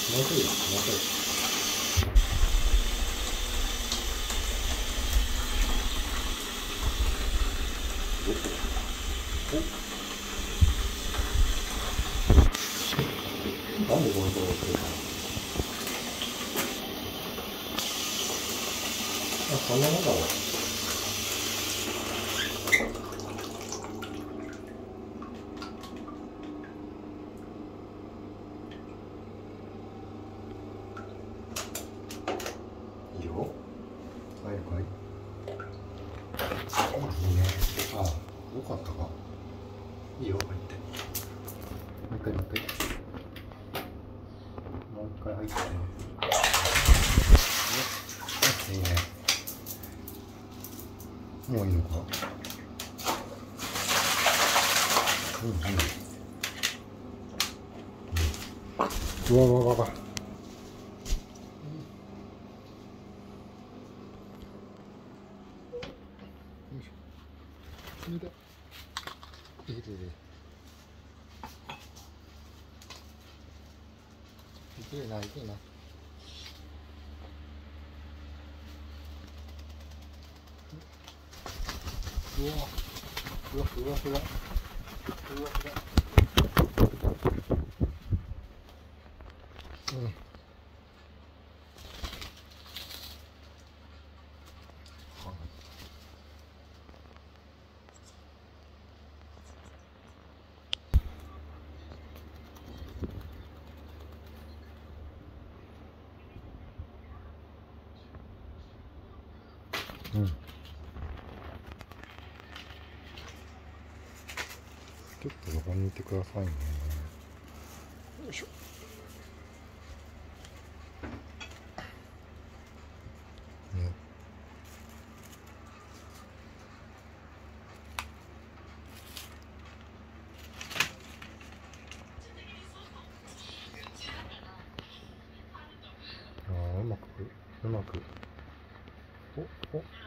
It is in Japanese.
もうちょいだ、もうちょい。なんでこのところ来るかな。あ、こんなもんだろう。いいよ。入るかい。いいね。ああ、よかったか。いいよ、入って。もう一回、もう一回。もう一回入って。いいね。もういいのか。うんうん。うわわわわ。それで、いけるな、いけるな。うわ、ふわふわふわ。ふわふわ。うん。うん。ちょっとそこにいてくださいね。よいしょ。ね。ああ、うまく。お、お。